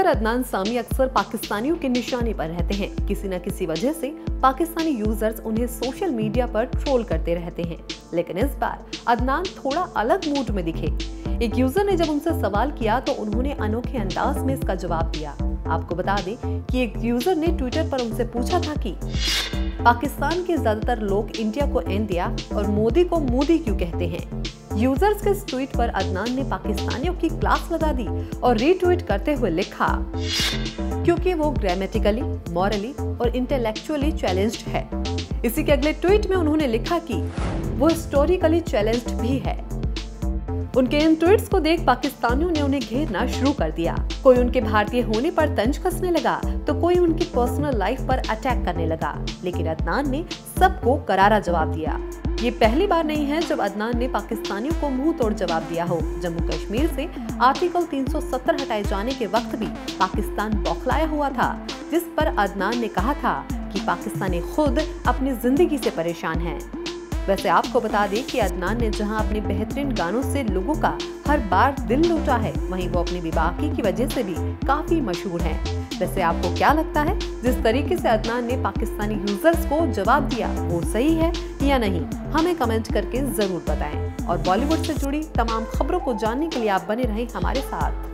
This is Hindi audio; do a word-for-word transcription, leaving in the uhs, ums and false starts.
यूजर अदनान सामी अक्सर पाकिस्तानियों के निशाने पर रहते हैं। किसी न किसी वजह से पाकिस्तानी यूजर्स उन्हें सोशल मीडिया पर ट्रोल करते रहते हैं, लेकिन इस बार अदनान थोड़ा अलग मूड में दिखे। एक यूजर ने जब उनसे सवाल किया तो उन्होंने अनोखे अंदाज में इसका जवाब दिया। आपको बता दें कि एक यूजर ने ट्विटर पर उनसे पूछा था कि पाकिस्तान के ज्यादातर लोग इंडिया को इंडिया और मोदी को मोदी क्यों कहते हैं। यूजर्स के इस ट्वीट पर अदनान ने पाकिस्तानियों की क्लास लगा दी और रीट्वीट करते हुए लिखा, क्योंकि वो ग्रामेटिकली, मॉरली और इंटेलेक्चुअली चैलेंज्ड है। इसी के अगले ट्वीट में उन्होंने लिखा कि वो हिस्टोरिकली चैलेंज्ड भी है। उनके इन ट्वीट्स को देख पाकिस्तानियों ने उन्हें घेरना शुरू कर दिया। कोई उनके भारतीय होने पर तंज कसने लगा तो कोई उनकी पर्सनल लाइफ पर अटैक करने लगा, लेकिन अदनान ने सबको करारा जवाब दिया। ये पहली बार नहीं है जब अदनान ने पाकिस्तानियों को मुंह तोड़ जवाब दिया हो। जम्मू कश्मीर से आर्टिकल तीन सौ सत्तर हटाए जाने के वक्त भी पाकिस्तान बौखलाया हुआ था, जिस पर अदनान ने कहा था कि पाकिस्तानी खुद अपनी जिंदगी से परेशान हैं। वैसे आपको बता दें कि अदनान ने जहां अपने बेहतरीन गानों से लोगों का हर बार दिल लूटा है, वहीं वो अपनी बेबाकी की वजह से भी काफी मशहूर हैं। वैसे आपको क्या लगता है, जिस तरीके से अदनान ने पाकिस्तानी यूजर्स को जवाब दिया वो सही है या नहीं? हमें कमेंट करके जरूर बताएं। और बॉलीवुड से जुड़ी तमाम खबरों को जानने के लिए आप बने रहें हमारे साथ।